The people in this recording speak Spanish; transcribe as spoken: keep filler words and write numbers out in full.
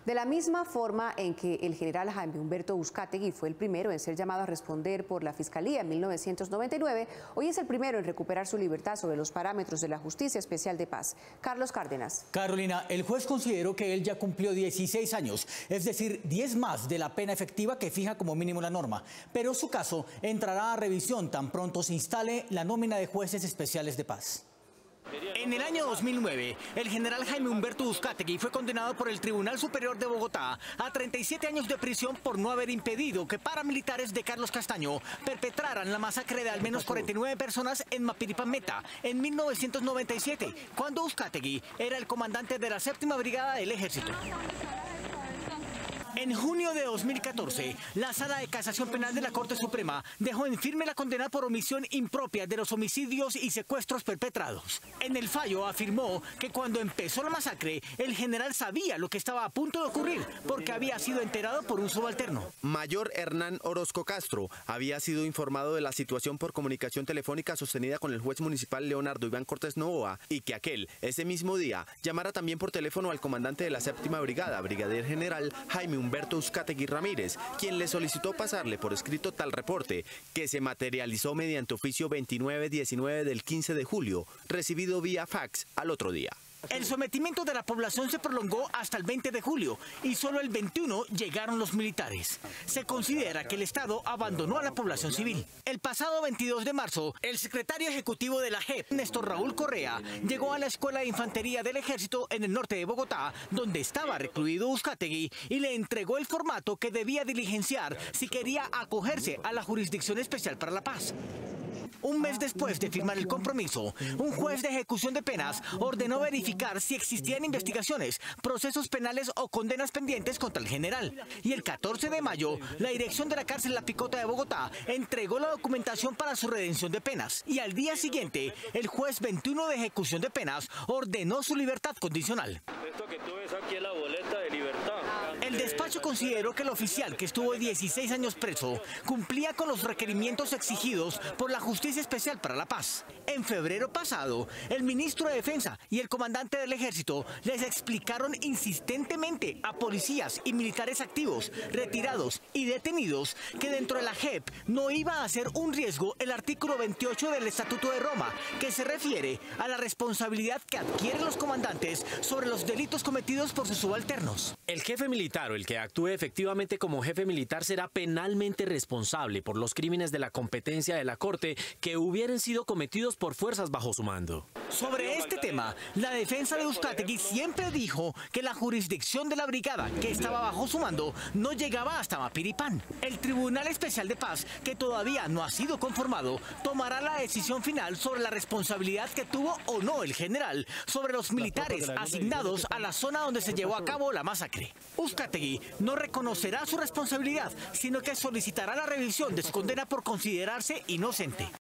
De la misma forma en que el general Jaime Humberto Uzcategui fue el primero en ser llamado a responder por la Fiscalía en mil novecientos noventa y nueve, hoy es el primero en recuperar su libertad sobre los parámetros de la Justicia Especial de Paz. Carlos Cárdenas. Carolina, el juez consideró que él ya cumplió dieciséis años, es decir, diez más de la pena efectiva que fija como mínimo la norma. Pero su caso entrará a revisión tan pronto se instale la nómina de jueces especiales de paz. En el año dos mil nueve, el general Jaime Humberto Uzcategui fue condenado por el Tribunal Superior de Bogotá a treinta y siete años de prisión por no haber impedido que paramilitares de Carlos Castaño perpetraran la masacre de al menos cuarenta y nueve personas en Mapiripán Meta en mil novecientos noventa y siete, cuando Uzcategui era el comandante de la séptima brigada del ejército. En junio de dos mil catorce, la Sala de Casación Penal de la Corte Suprema dejó en firme la condena por omisión impropia de los homicidios y secuestros perpetrados. En el fallo afirmó que cuando empezó la masacre, el general sabía lo que estaba a punto de ocurrir porque había sido enterado por un subalterno. Mayor Hernán Orozco Castro había sido informado de la situación por comunicación telefónica sostenida con el juez municipal Leonardo Iván Cortés Novoa y que aquel, ese mismo día, llamara también por teléfono al comandante de la séptima brigada, brigadier general Jaime Humberto Uzcategui Ramírez, quien le solicitó pasarle por escrito tal reporte, que se materializó mediante oficio veintinueve diecinueve del quince de julio, recibido vía fax al otro día. El sometimiento de la población se prolongó hasta el veinte de julio y solo el veintiuno llegaron los militares. Se considera que el Estado abandonó a la población civil. El pasado veintidós de marzo, el secretario ejecutivo de la J E P, Néstor Raúl Correa, llegó a la Escuela de Infantería del Ejército en el norte de Bogotá, donde estaba recluido Uzcategui, y le entregó el formato que debía diligenciar si quería acogerse a la Jurisdicción Especial para la Paz. Un mes después de firmar el compromiso, un juez de ejecución de penas ordenó verificar si existían investigaciones, procesos penales o condenas pendientes contra el general. Y el catorce de mayo, la dirección de la cárcel La Picota de Bogotá entregó la documentación para su redención de penas. Y al día siguiente, el juez veintiuno de ejecución de penas ordenó su libertad condicional. Esto que tú ves aquí es la boleta de libertad. El despacho consideró que el oficial, que estuvo dieciséis años preso, cumplía con los requerimientos exigidos por la Justicia Especial para la Paz. En febrero pasado, el ministro de Defensa y el comandante del Ejército les explicaron insistentemente a policías y militares activos, retirados y detenidos que dentro de la J E P no iba a ser un riesgo el artículo veintiocho del Estatuto de Roma, que se refiere a la responsabilidad que adquieren los comandantes sobre los delitos cometidos por sus subalternos. El jefe militar o el que actúe efectivamente como jefe militar será penalmente responsable por los crímenes de la competencia de la Corte que hubieran sido cometidos por fuerzas bajo su mando. Sobre este tema, la defensa de Uzcategui siempre dijo que la jurisdicción de la brigada que estaba bajo su mando no llegaba hasta Mapiripán. El Tribunal Especial de Paz, que todavía no ha sido conformado, tomará la decisión final sobre la responsabilidad que tuvo o no el general sobre los militares asignados a la zona donde se llevó a cabo la masacre. Uzcategui no reconocerá su responsabilidad, sino que solicitará la revisión de su condena por considerarse inocente.